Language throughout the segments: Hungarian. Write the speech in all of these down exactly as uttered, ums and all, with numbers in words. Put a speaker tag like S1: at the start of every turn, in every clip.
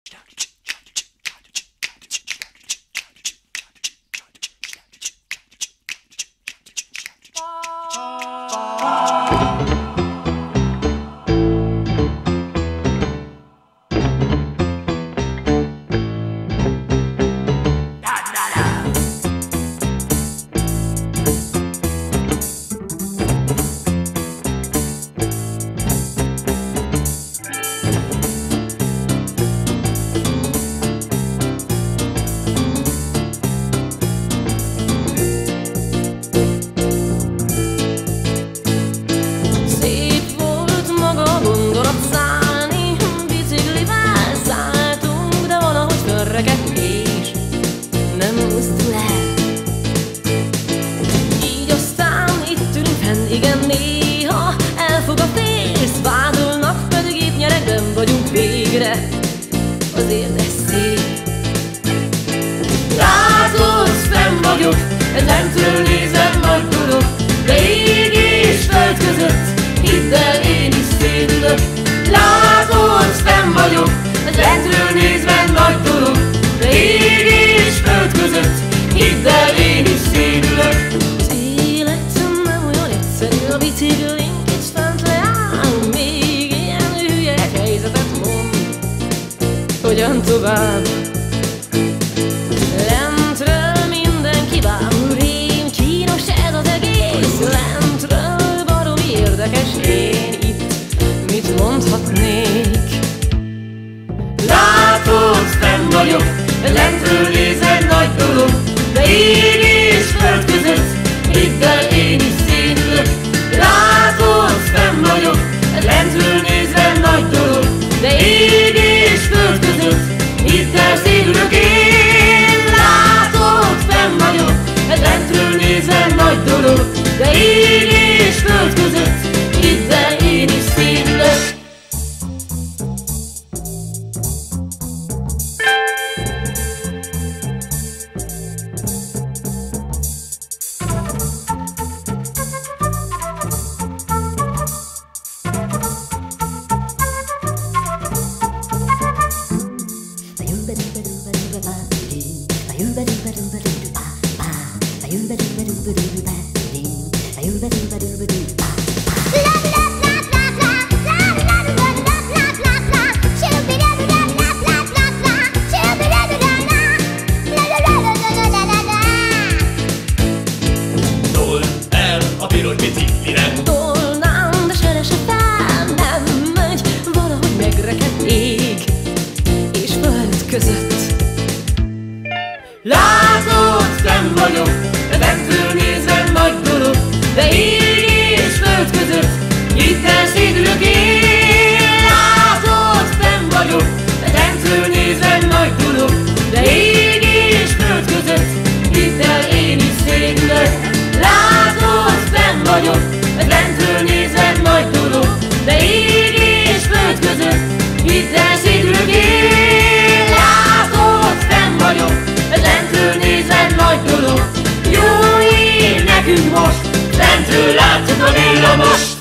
S1: Azért ez szép. Látod, fenn vagyok, lentről nézem nagy dolog, de ég és föld között, hidd el, én is szédülök. Látod, fenn vagyok, lentről nézve nagy dolog, de ég és föld között, hidd el, én is szédülök. Az élet nem olyan egyszerű, a biciklink is fent leáll, még ilyen hülye helyzetet mond. Hogyan tovább? Lentről mindenki bámul, rém kínos ez az egész. Lentről baromi érdekes, én itt mit mondhatnék? Látod, fenn vagyok, lentről nézed nagy dolog, de ég és föld között, hidd el, én is szédülök. Látod, fenn vagyok, lentről nézve nagy dolog, de ég és föld között, hidd el, szédülök én. Látod, fenn vagyok, lentről nézve nagy dolog, de ég és föld között, hidd el, én is szédülök. Tolnám, de se lese fel, nem megy, valahogy megrekedt ég és föld között. Látod, fenn vagyok, lentről nézve nagy dolog, de ég és föld között, hidd el, szédülök én. Látod, fenn vagyok, lentről nézve nagy dolog, de ég és föld között, hidd el, én is szédülök. Látod, fenn vagyok, lentről nézve nagy dolog, de ég és föld között, hidd el, szédülök én. Látod, fenn vagyok, lentről nézve nagy dolog, jó ég nekünk most, lentről látjuk a villamost.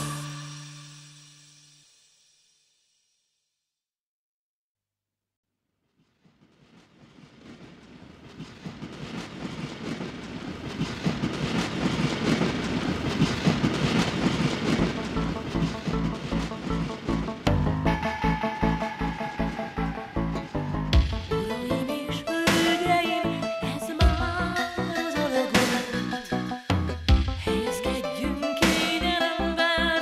S2: Helyezkedjünk kényelemben,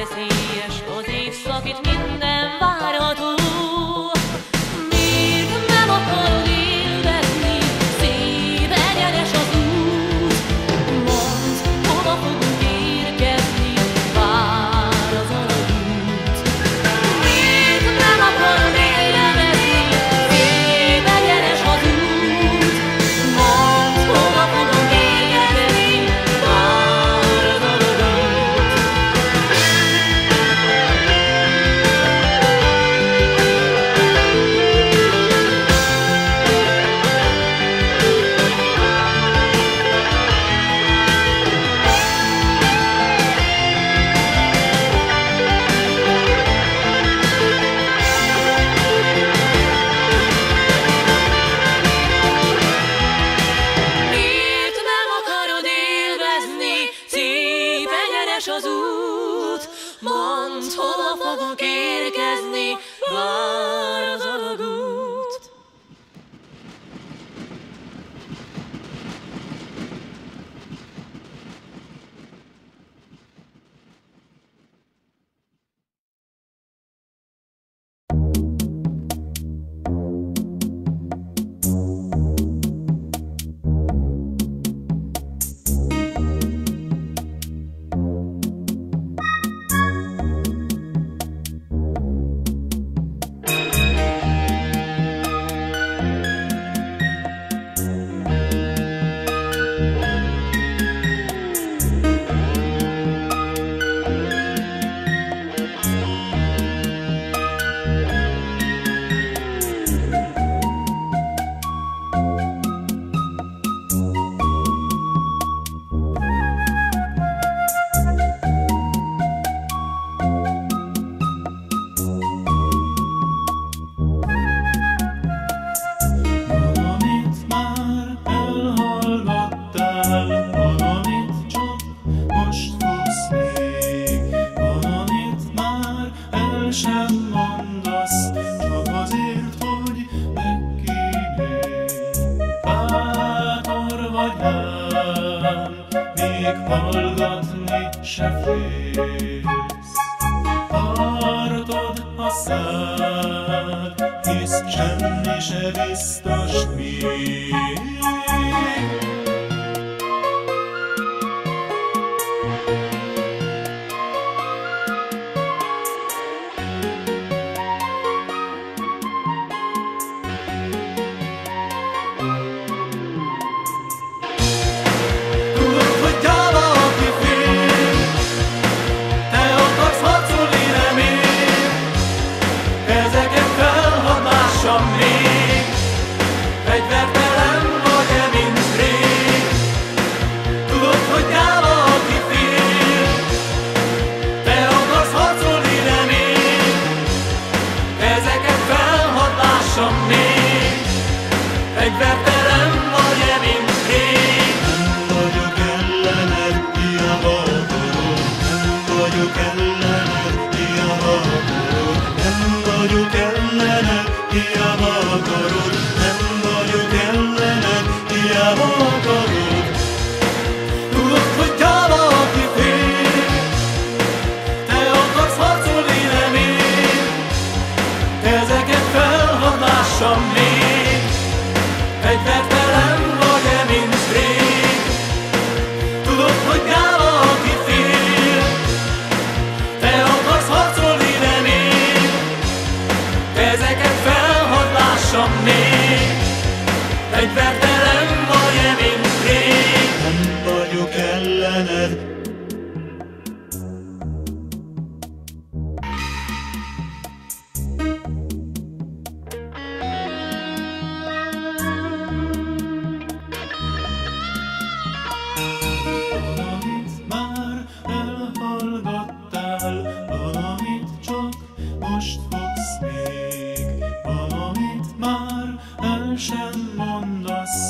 S1: veszélyes az évszak, itt minden várható. Miért nem akarod élvezni, szép egyenes az út? Mondd, hova fogunk érkezni, vár az alagút. Miért nem akarod élvezni, szép egyenes az út? Mondd, hova fogunk érkezni, vár az alagút. Miért nem akarod élvezni, szép egyenes az út? Mondd, hova fogunk érkezni, vár az alagút.
S2: Valamit már elhallgattál, valamit csak most fogsz még, valamit már el sem mondasz, csak azért, hogy megkívánj. Bátor vagy ám, még hallgatni se félsz. Tartod a szád, hisz semmi se biztos még. Tudod, hogy gyáva, aki fél, te akarsz harcolni, nem én. Kezeket felhadd, lássam még, fegyvertelen vagy-e, mint rég. Tudod, hogy gyáva, aki fél, te akarsz harcolni, nem én. Kezeket felhadd, lássam még, fegyvertelen vagy-e, mint rég. Nem vagyok ellened, hiába akarod, nem vagyok ellened, hiába akarod, nem vagyok ellened, hiába akarod, nem vagyok ellened, hiába akarod. Tudod, hogy gyáva, aki fél, te akarsz harcolni, nem én. Kezeket felhadd, lássam még, fegyvertelen vagy-e, mint rég. Tudod, hogy gyáva, aki fél, te akarsz harcolni, nem én. Kezeket felhadd, lássam még, fegyvertelen vagy-e, mint rég. Nem vagyok ellened. Valamit már elhallgattál, valamit csak most fogsz még, valamit már el sem mondasz,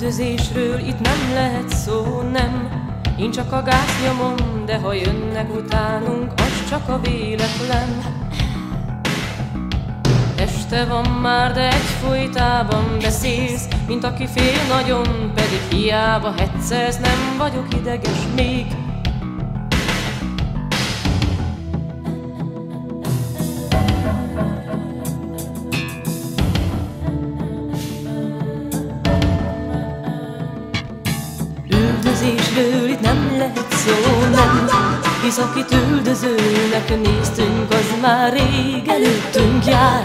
S3: Üldözésről itt nem lehet szó, nem. Én csak a gáz nyomom, de ha jönnek utánunk, az csak a véletlen. Este van már, de egyfolytában beszélsz, mint aki fél nagyon, pedig hiába hetszesz, nem vagyok ideges még. Üldözésről itt nem lehet szó, nem. Hisz akit üldözőnek néztünk, az már rég előttünk jár.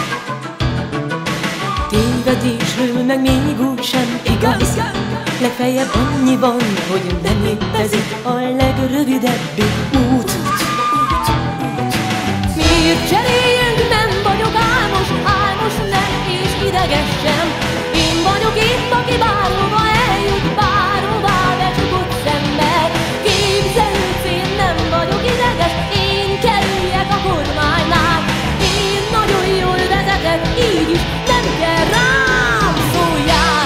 S3: Tévedésről meg még úgy sem igaz, legfeljebb annyi van, hogy nem létezik a legrövidebb út. Miért cseréljünk, nem vagyok álmos, álmos nem és ideges sem. Én vagyok itt, aki bárhova eljut, bárhová becsukott szemmel. Képzelődsz, én nem vagyok ideges, én kerüljek a kormánynál. Én nagyon jól vezetek, így is nem kell rám szóljál.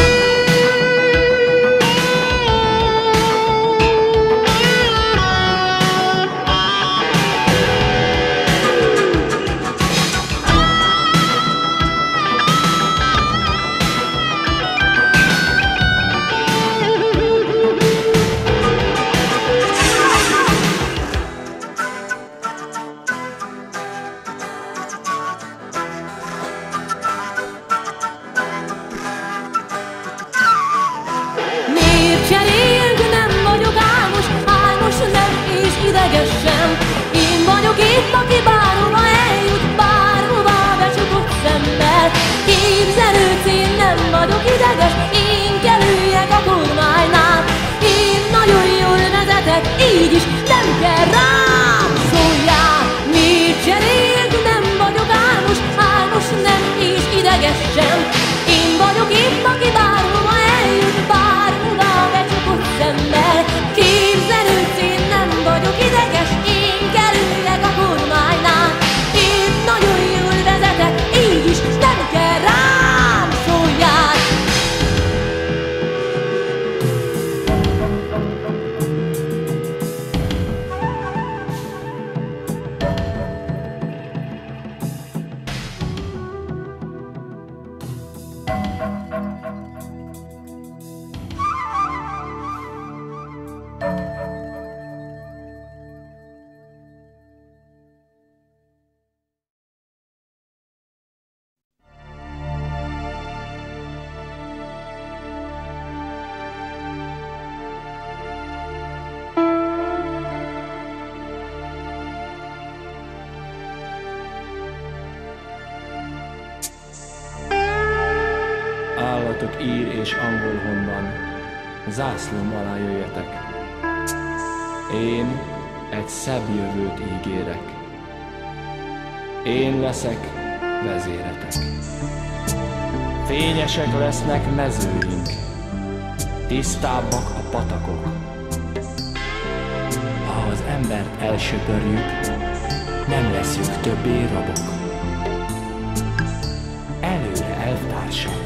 S3: Én vagyok itt, aki bárhova eljut, bárhová becsukott szemmel. Képzelődsz, én nem vagyok ideges, én kerüljek a kormánynál. Én nagyon jól vezetek, így is nem kell rám szóljál. Miért cseréljek, nem vagyok álmos, álmos nem és ideges sem. Én vagyok itt, aki bárhova eljut, bárhová becsukott szemmel. Képzelődsz, én nem vagyok ideges, én kerüljek a kormánynál. Én nagyon jól vezetek, így is nem kell rám szóljál.
S4: Állatok ír és angol honnan, zászlóm alá jöjjetek. Én egy szebb jövőt ígérek. Én leszek vezéretek. Fényesek lesznek mezőink, tisztábbak a patakok. Ha az embert elsöpörjük, nem leszünk többé rabok. Előre, elvtársak!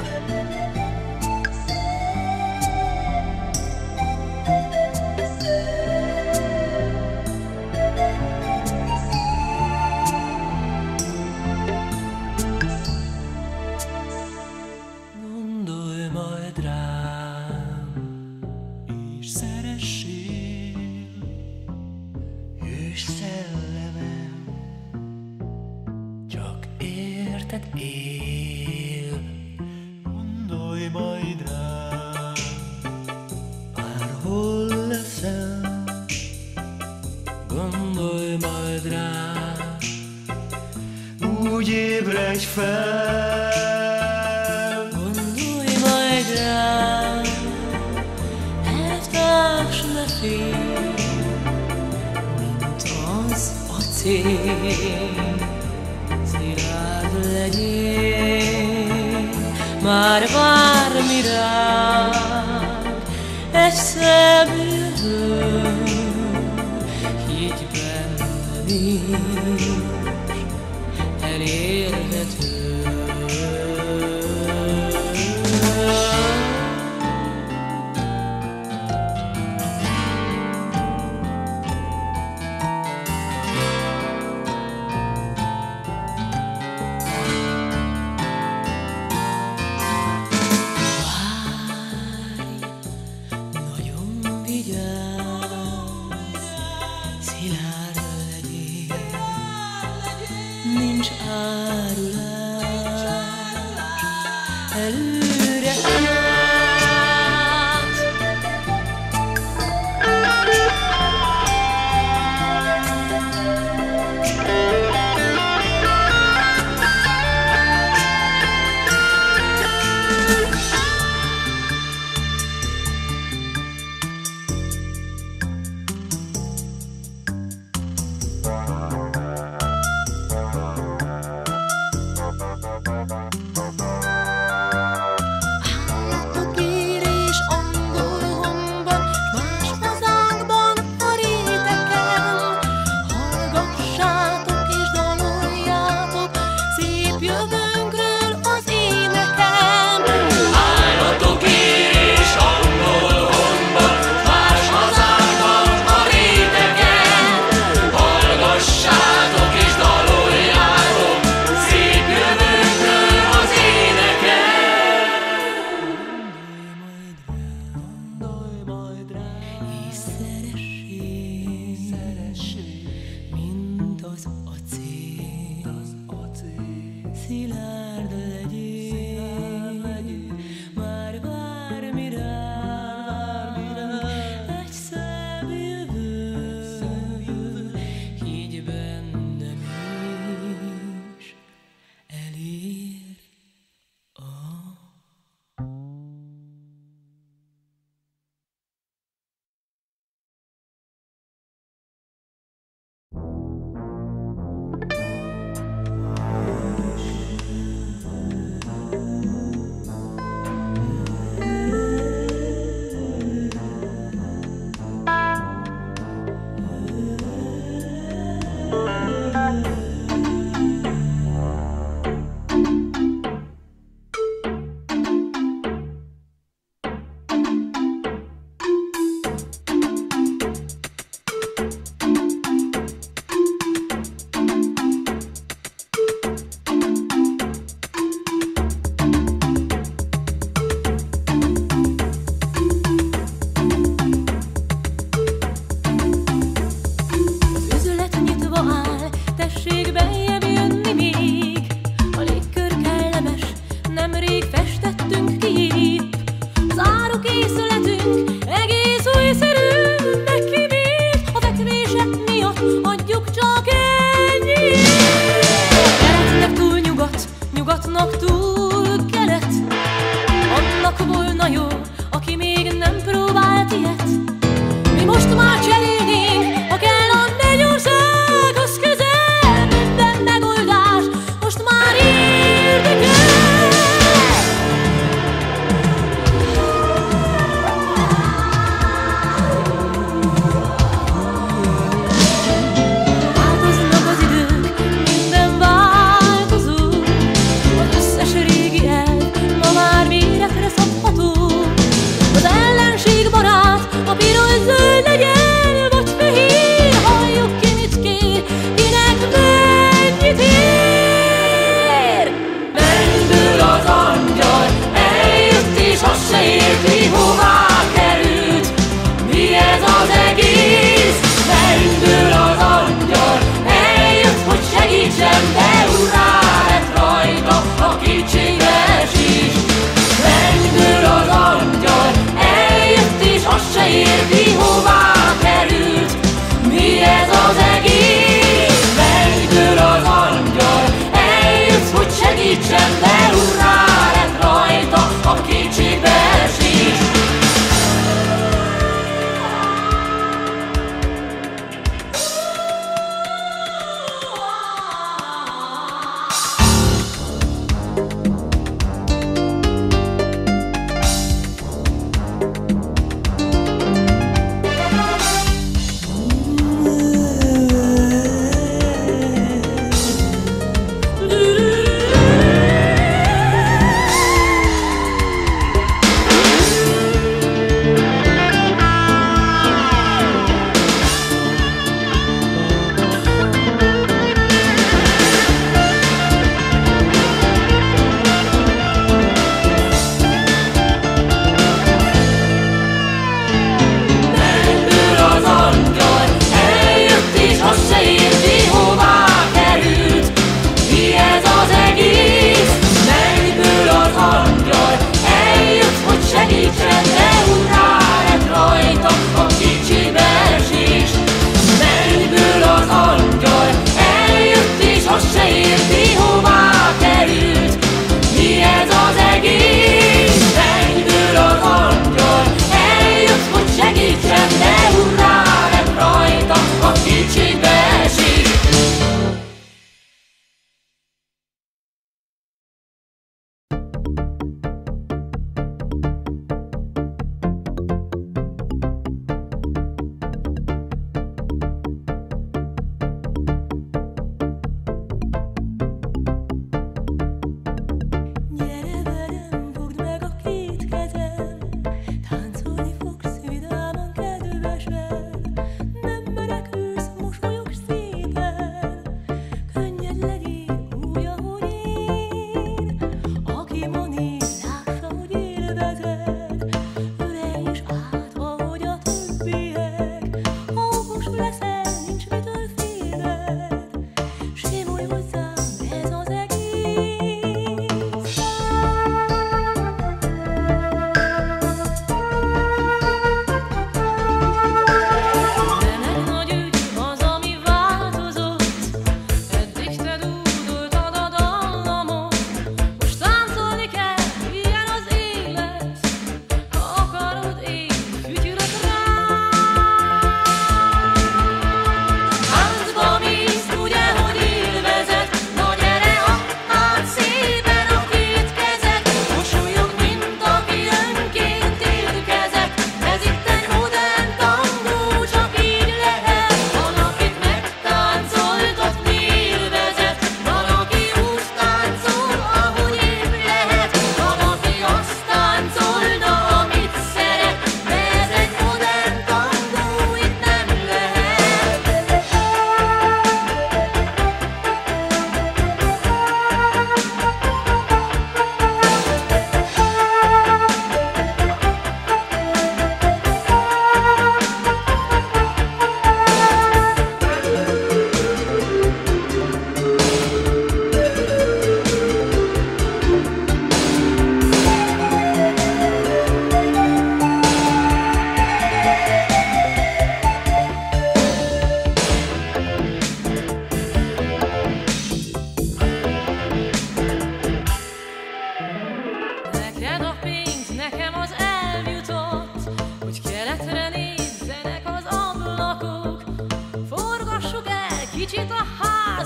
S3: Szilárd legyél, már vár mi rád egy szebb jövő, higgy benne nincs elérhető.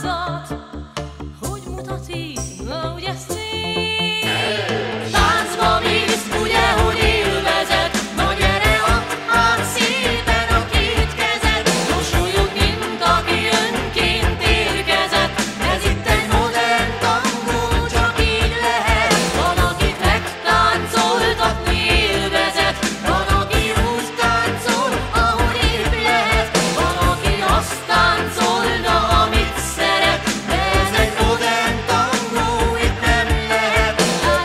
S3: táncot, hogy mutat így, ugye szép. Táncba mész, ugye, hogy élvezet, na gyere, add át szépen a két kezed, mosolyog, mint aki önként érkezett. Ez itt egy modern tangó, csak így lehet. Van, akit megtáncoltatni élvezet, van, aki úgy táncol, ahogy épp lehet, van, aki azt táncolna, amit szeret, de ez egy modern tangó, itt nem lehet.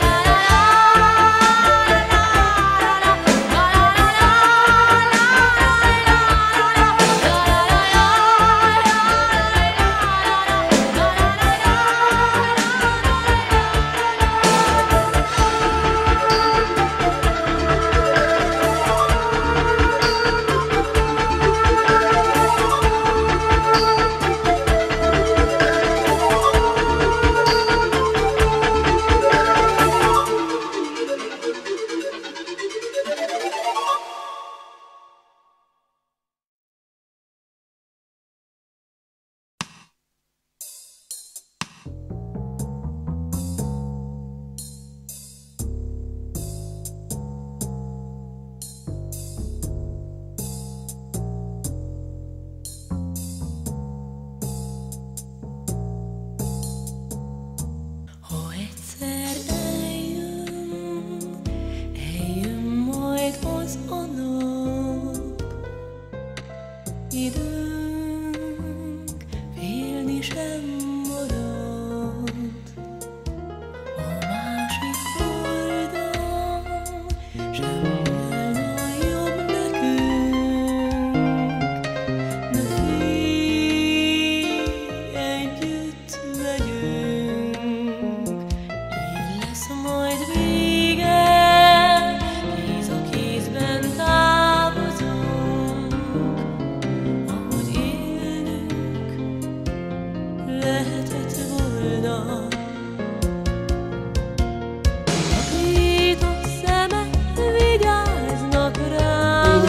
S3: Ha egyszer eljön, eljön majd az a nap, időnk félni sem marad. A másik oldal sem volna jobb nekünk, de félj, együtt megyünk. Így lesz majd vége, kéz a kézben távozunk, ahogy élnünk lehetett volna. A két a szemek vigyáznak ránk,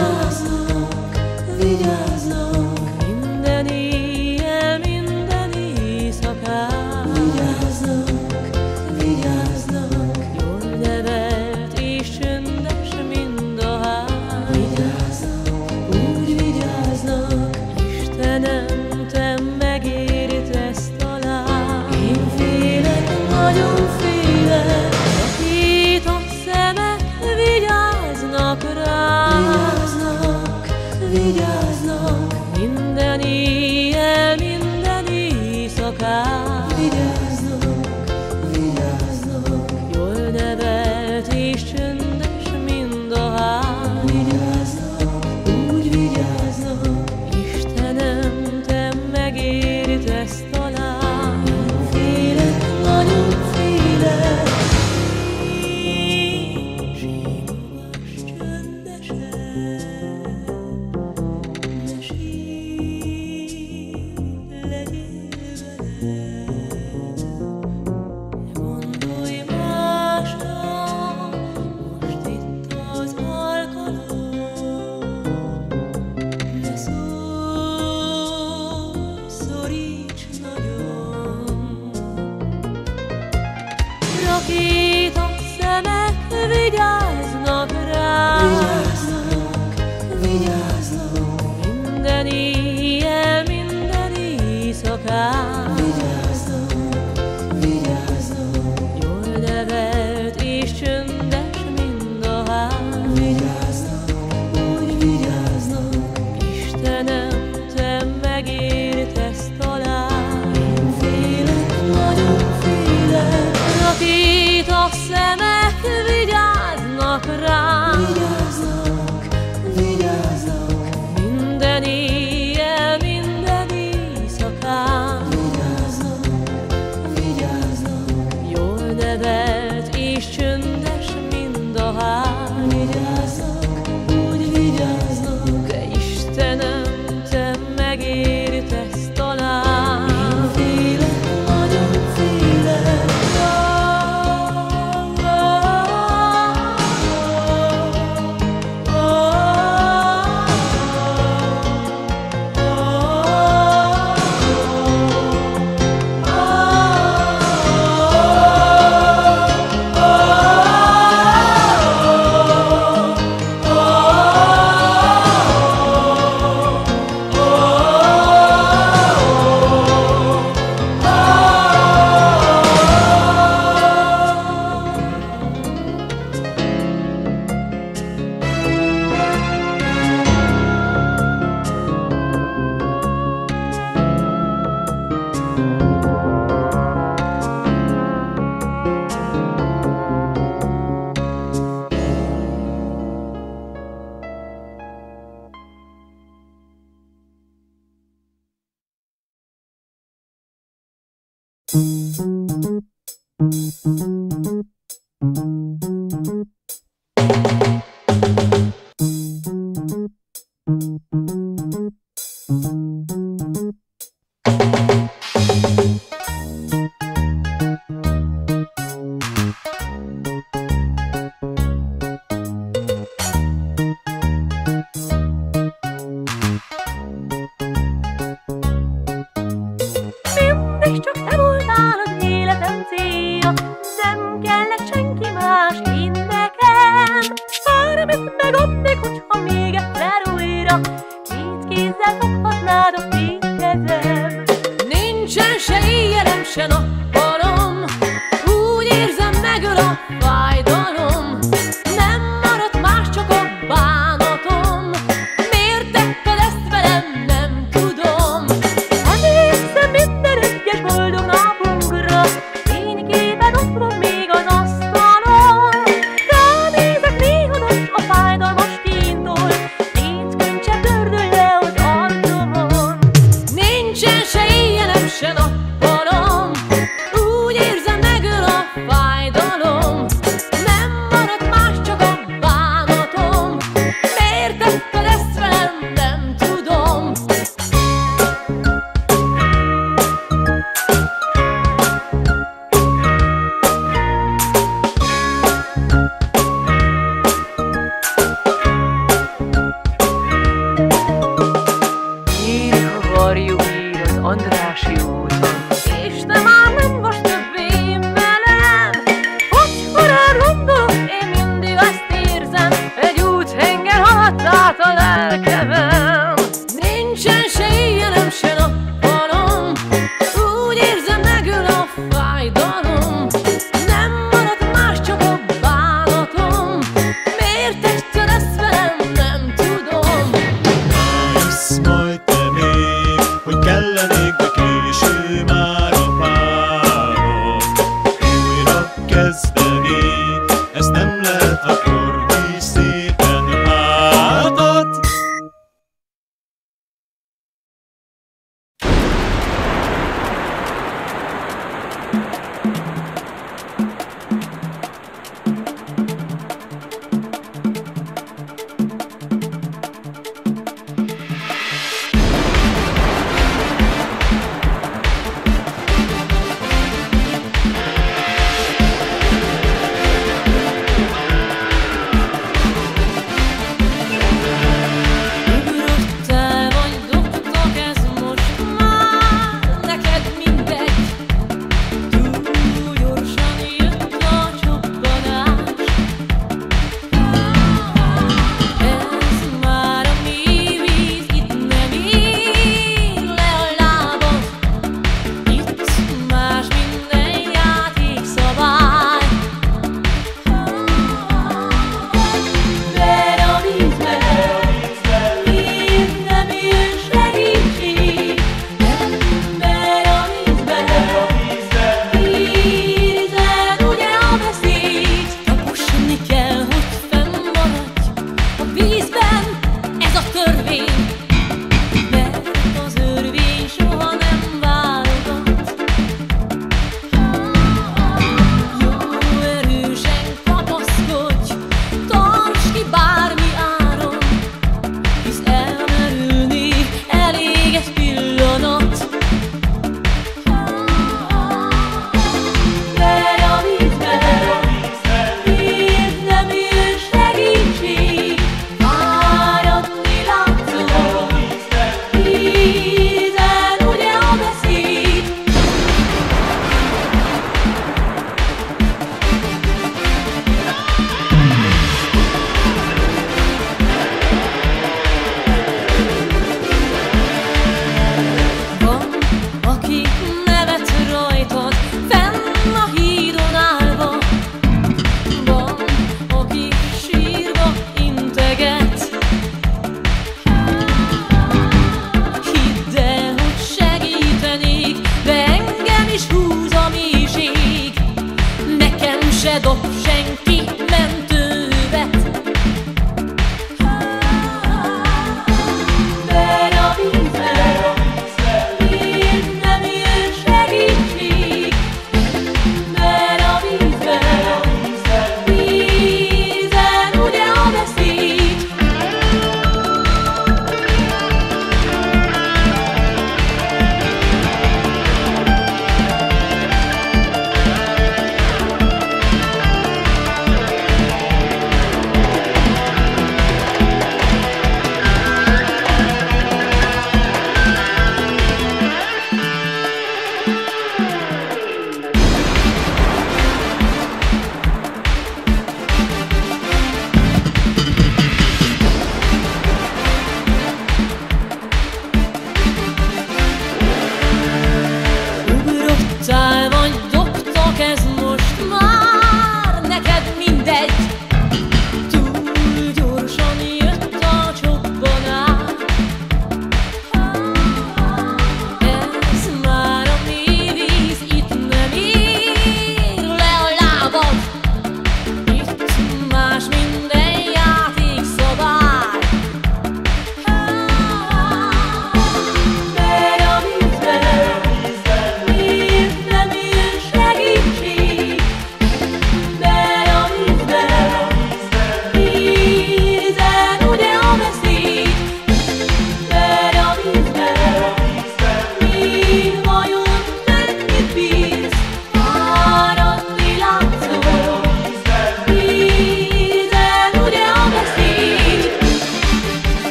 S3: vigyáznak, minden éjjel, minden éjszakán. Vigyáznak, vigyáznak, jól nevelt és csöndes mind a ház. Vigyáznak, úgy vigyáznak, Istenem, te megértesz talán. Én félek, nagyon félek, a két a szemek vigyáznak ránk. Vigyáznak, vigyáznak, minden éjjel, minden éjszakán. Vigyáznak, vigyáznak, jól nevelt és csöndes mind a ház. Vigyáznak, úgy vigyáznak, Istenem, te megértesz talán. Én félek, nagyon félek, simogass csöndesen, ne sírj, legyél velem. Gondolj másra, most itt az alkalom, ne szólj, szoríts nagyon. Rakéta szemek vigyáznak ránk. Vigyáznak, vigyáznak, minden éjjel, minden éjszakán. Vigyáznak, vigyáznak, jól nevelt és csöndes mind a ház. Vigyáznak, úgy vigyáznak, Istenem, te megértesz talán. Én félek, nagyon félek, rakéta szemek vigyáznak ránk. Vigyáznak, vigyáznak, minden éjjel, minden éjszakán. Vigyáznak, vigyáznak, jól nevelt és csöndes mind a ház. Vigyáznak, úgy vigyáznak, de Istenem, te megértesz talán. Én félek, nagyon félek.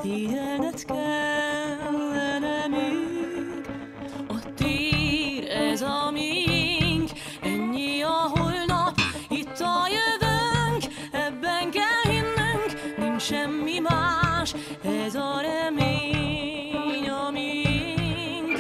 S3: szégyelned kellene még. A tér ez a miénk, ennyi a holnap, itt a jövőnk, ebben kell hinnünk, nincs semmi más, ez a remény a miénk.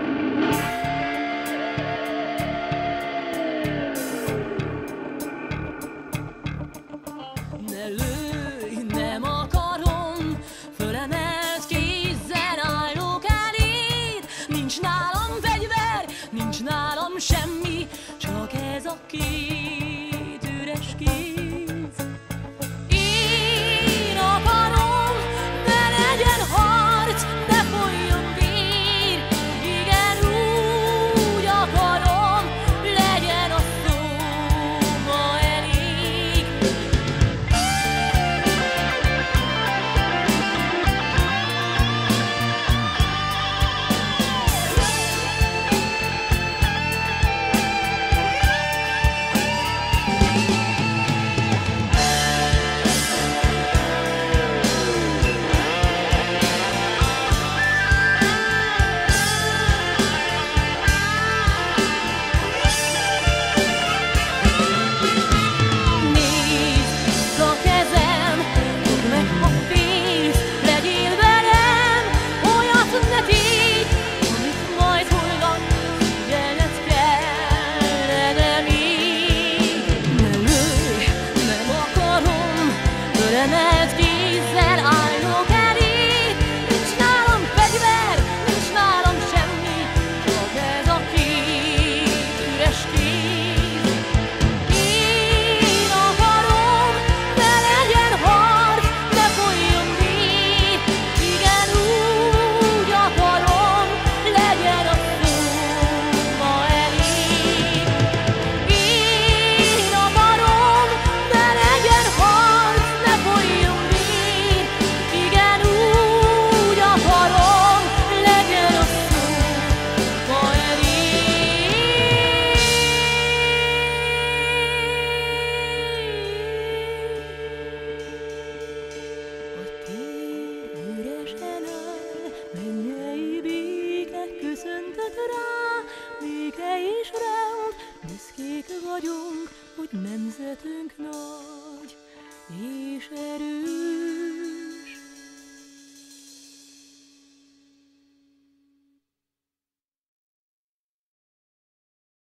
S3: Ne lőj, nem akarom, fölemelt kézzel állok eléd. Nincs nálam fegyver, nincs nálam semmi, csak ez a két üres kéz. Én akarom, ne legyen harc, ne folyjon vér. Igen, úgy akarom, legyen a szó ma elég. Nézd a kezem, fogd meg, ha félsz, legyél velem, olyat ne tégy, amit majd holnap figyelned kellene még. Ne lőj, nem akarom, fölemelt kézzel állok eléd. Nincs nálam fegyver, nincs nálam semmi, csak ez a két üres kéz. Én akarom, ne legyen harc, ne folyjon vér. Igen, úgy akarom, legyen a szó ma elég. Én akarom, ne legyen harc, ne folyjon vér. Igen, úgy akarom, legyen a szó ma elég. A tér üresen áll, mennyei béke köszöntött rá. Béke és rend, büszkék vagyunk, hogy nemzetünk nagy.